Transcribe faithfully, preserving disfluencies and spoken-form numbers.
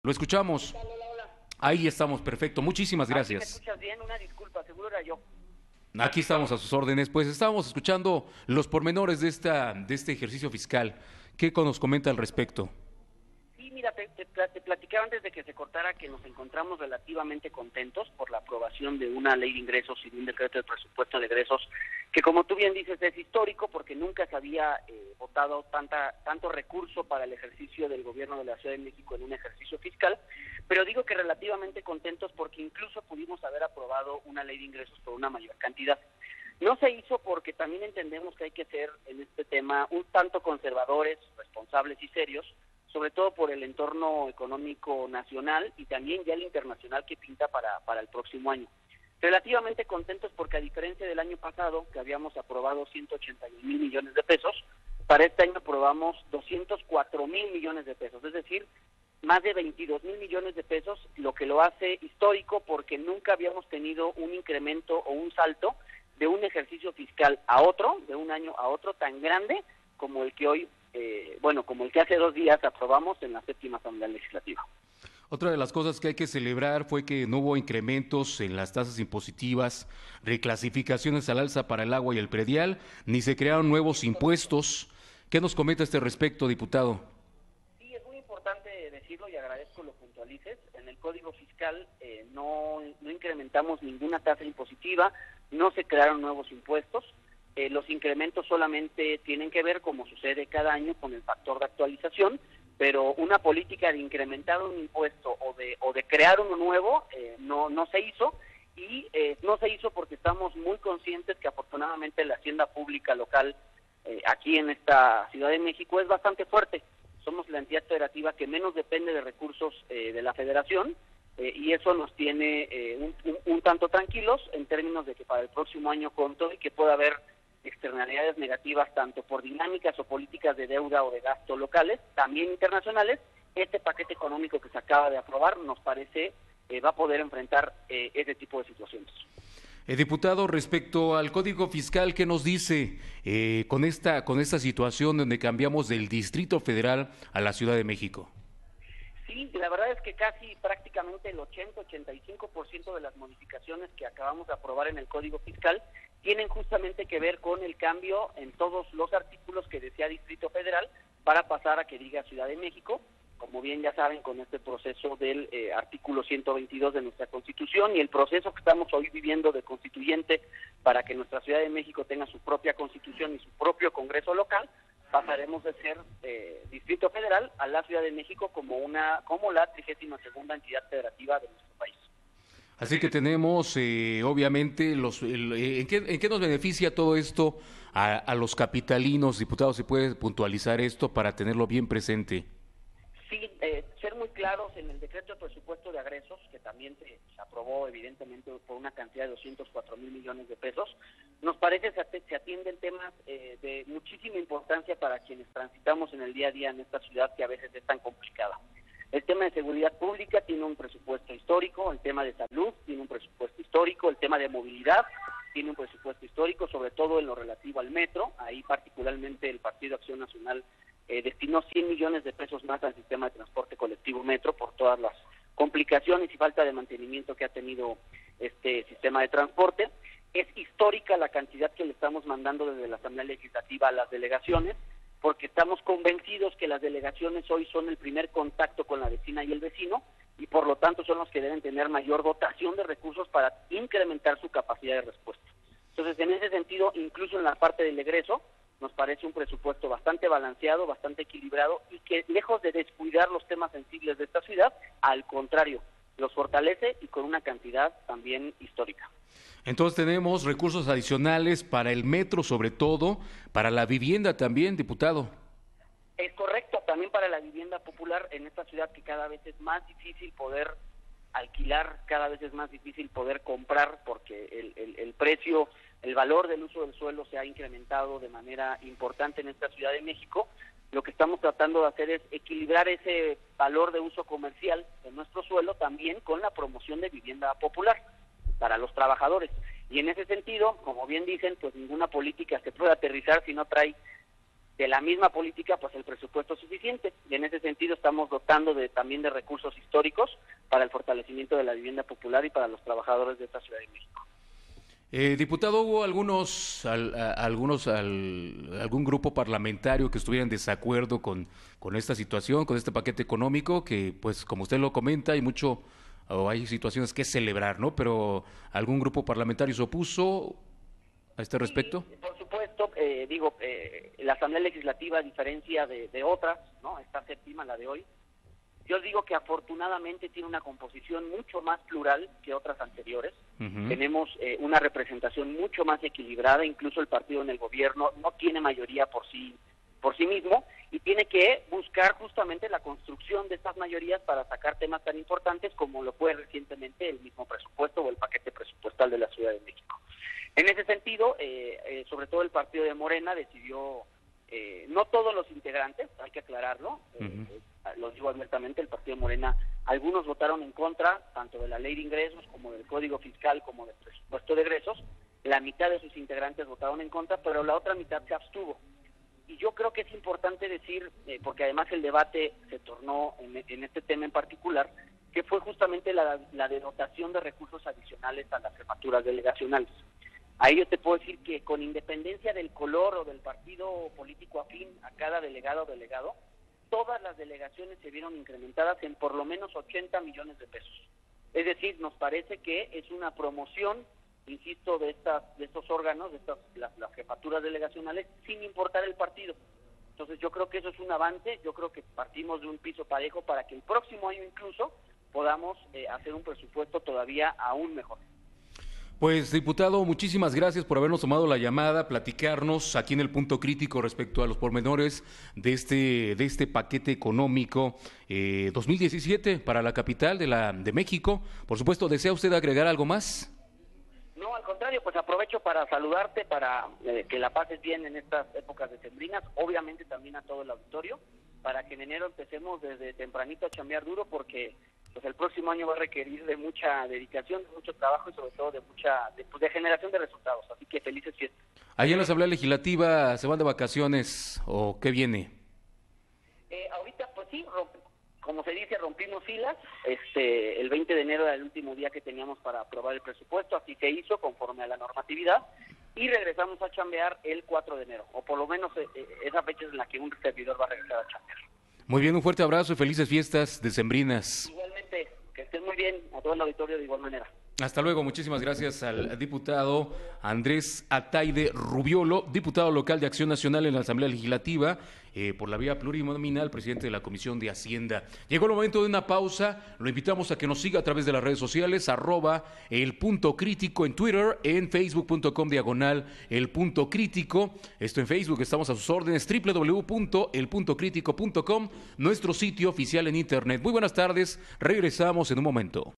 Lo escuchamos. Hola, hola, hola. Ahí estamos, perfecto. Muchísimas Así me gracias. escuchas bien, una disculpa, seguro era yo. Aquí estamos a sus órdenes. Pues estábamos escuchando los pormenores de esta de este ejercicio fiscal. ¿Qué nos comenta al respecto? Sí, mira, te, te, te platicaba antes de que se cortara que nos encontramos relativamente contentos por la aprobación de una ley de ingresos y de un decreto de presupuesto de egresos que, como tú bien dices, es histórico porque nunca se había eh, votado tanta tanto recurso para el ejercicio del gobierno de la Ciudad de México en un ejercicio fiscal, pero digo que relativamente contentos porque incluso pudimos haber aprobado una ley de ingresos por una mayor cantidad. No se hizo porque también entendemos que hay que ser en este tema un tanto conservadores, responsables y serios, sobre todo por el entorno económico nacional y también ya el internacional que pinta para, para el próximo año. Relativamente contentos porque a diferencia del año pasado, que habíamos aprobado ciento ochenta y un mil millones de pesos, para este año aprobamos doscientos cuatro mil millones de pesos, es decir, más de veintidós mil millones de pesos, lo que lo hace histórico porque nunca habíamos tenido un incremento o un salto de un ejercicio fiscal a otro, de un año a otro tan grande como el que hoy Eh, bueno, como el que hace dos días aprobamos en la séptima Asamblea Legislativa. Otra de las cosas que hay que celebrar fue que no hubo incrementos en las tasas impositivas, reclasificaciones al alza para el agua y el predial, ni se crearon nuevos impuestos. ¿Qué nos comenta a este respecto, diputado? Sí, es muy importante decirlo y agradezco lo puntualices. En el Código Fiscal eh, no, no incrementamos ninguna tasa impositiva, no se crearon nuevos impuestos. Eh, los incrementos solamente tienen que ver, como sucede cada año, con el factor de actualización, pero una política de incrementar un impuesto o de o de crear uno nuevo eh, no no se hizo y eh, no se hizo porque estamos muy conscientes que afortunadamente la hacienda pública local eh, aquí en esta Ciudad de México es bastante fuerte. Somos la entidad federativa que menos depende de recursos eh, de la Federación eh, y eso nos tiene eh, un, un, un tanto tranquilos en términos de que para el próximo año con todo y que pueda haber externalidades negativas tanto por dinámicas o políticas de deuda o de gasto locales, también internacionales, este paquete económico que se acaba de aprobar nos parece eh, va a poder enfrentar eh, ese tipo de situaciones. Eh, diputado, respecto al Código Fiscal, ¿qué nos dice eh, con esta con esta situación donde cambiamos del Distrito Federal a la Ciudad de México? Sí, la verdad es que casi prácticamente el ochenta a ochenta y cinco por ciento de las modificaciones que acabamos de aprobar en el Código Fiscal tienen justamente que ver con el cambio en todos los artículos que decía Distrito Federal para pasar a que diga Ciudad de México, como bien ya saben, con este proceso del eh, artículo ciento veintidós de nuestra Constitución y el proceso que estamos hoy viviendo de constituyente para que nuestra Ciudad de México tenga su propia Constitución y su propio Congreso local, pasaremos de ser eh, Distrito Federal a la Ciudad de México como una como la trigésima segunda entidad federativa de nuestro país. Así que tenemos, eh, obviamente, los, el, eh, ¿en, qué, ¿en qué nos beneficia todo esto a, a los capitalinos, diputados? ¿Se puede puntualizar esto para tenerlo bien presente? Sí, eh, ser muy claros en el decreto de presupuesto de egresos, que también se, se aprobó evidentemente por una cantidad de doscientos cuatro mil millones de pesos, nos parece que se atienden temas eh, de muchísima importancia para quienes transitamos en el día a día en esta ciudad que a veces es tan complicada. El tema de seguridad pública tiene un presupuesto histórico, el tema de salud tiene un presupuesto histórico, el tema de movilidad tiene un presupuesto histórico, sobre todo en lo relativo al metro. Ahí particularmente el Partido Acción Nacional eh, destinó cien millones de pesos más al sistema de transporte colectivo metro por todas las complicaciones y falta de mantenimiento que ha tenido este sistema de transporte. Es histórica la cantidad que le estamos mandando desde la Asamblea Legislativa a las delegaciones, porque estamos convencidos que las delegaciones hoy son el primer contacto con la vecina y el vecino, y por lo tanto son los que deben tener mayor dotación de recursos para incrementar su capacidad de respuesta. Entonces, en ese sentido, incluso en la parte del egreso, nos parece un presupuesto bastante balanceado, bastante equilibrado, y que lejos de descuidar los temas sensibles de esta ciudad, al contrario, los fortalece y con una cantidad también histórica. Entonces tenemos recursos adicionales para el metro, sobre todo, para la vivienda también, diputado. Es correcto, también para la vivienda popular en esta ciudad que cada vez es más difícil poder alquilar, cada vez es más difícil poder comprar porque el, el, el precio, el valor del uso del suelo se ha incrementado de manera importante en esta Ciudad de México. Lo que estamos tratando de hacer es equilibrar ese valor de uso comercial de nuestro suelo también con la promoción de vivienda popular para los trabajadores. Y en ese sentido, como bien dicen, pues ninguna política se puede aterrizar si no trae de la misma política, pues el presupuesto es suficiente. Y en ese sentido estamos dotando de también de recursos históricos para el fortalecimiento de la vivienda popular y para los trabajadores de esta Ciudad de México. Eh, diputado, ¿hubo algunos, al, a, algunos al, algún grupo parlamentario que estuviera en desacuerdo con, con esta situación, con este paquete económico, que pues como usted lo comenta, hay mucho, o hay situaciones que celebrar, ¿no? Pero ¿algún grupo parlamentario se opuso a este respecto? Sí, por supuesto, eh, digo, eh, la Asamblea Legislativa, a diferencia de, de otras, ¿no? Esta séptima, la de hoy, yo digo que afortunadamente tiene una composición mucho más plural que otras anteriores. Uh-huh. Tenemos eh, una representación mucho más equilibrada, incluso el partido en el gobierno no tiene mayoría por sí, por sí mismo, y tiene que buscar justamente la construcción de estas mayorías para sacar temas tan importantes como lo fue recientemente el mismo presupuesto o el paquete presupuestal de la Ciudad de México. En ese sentido, eh, eh, sobre todo el partido de Morena decidió, eh, no todos los integrantes, hay que aclararlo, uh-huh. eh, lo digo abiertamente, el partido de Morena, algunos votaron en contra, tanto de la ley de ingresos como del código fiscal como del presupuesto de egresos, la mitad de sus integrantes votaron en contra, pero la otra mitad se abstuvo. Y yo creo que es importante decir, eh, porque además el debate se tornó en, en este tema en particular, que fue justamente la, la denotación de recursos adicionales a las jefaturas delegacionales. Ahí yo te puedo decir que con independencia del color o del partido político afín a cada delegado o delegado, todas las delegaciones se vieron incrementadas en por lo menos ochenta millones de pesos. Es decir, nos parece que es una promoción, insisto, de estas de estos órganos, de estas las, las jefaturas delegacionales, sin importar el partido. Entonces yo creo que eso es un avance, yo creo que partimos de un piso parejo para que el próximo año incluso podamos eh, hacer un presupuesto todavía aún mejor. Pues, diputado, muchísimas gracias por habernos tomado la llamada, platicarnos aquí en el Punto Crítico respecto a los pormenores de este de este paquete económico eh, dos mil diecisiete para la capital de la de México. Por supuesto, ¿desea usted agregar algo más? No, al contrario, pues aprovecho para saludarte, para eh, que la pases bien en estas épocas decembrinas, obviamente también a todo el auditorio, para que en enero empecemos desde tempranito a chambear duro, porque pues el próximo año va a requerir de mucha dedicación, de mucho trabajo y sobre todo de mucha de, pues, de generación de resultados, así que felices fiestas. ¿Allá en la Asamblea Legislativa se van de vacaciones o qué viene? Eh, ahorita pues sí, romp, como se dice, rompimos filas, este el veinte de enero era el último día que teníamos para aprobar el presupuesto, así se hizo conforme a la normatividad y regresamos a chambear el cuatro de enero, o por lo menos eh, esa fecha es en la que un servidor va a regresar a chambear. Muy bien, un fuerte abrazo y felices fiestas decembrinas. Igualmente, que estén muy bien, a todo el auditorio de igual manera. Hasta luego, muchísimas gracias al diputado Andrés Ataide Rubiolo, diputado local de Acción Nacional en la Asamblea Legislativa, eh, por la vía plurinominal, presidente de la Comisión de Hacienda. Llegó el momento de una pausa, lo invitamos a que nos siga a través de las redes sociales, arroba el punto crítico en Twitter, en facebook punto com diagonal el punto crítico, esto en Facebook, estamos a sus órdenes, doble u doble u doble u punto el punto crítico punto com, nuestro sitio oficial en internet. Muy buenas tardes, regresamos en un momento.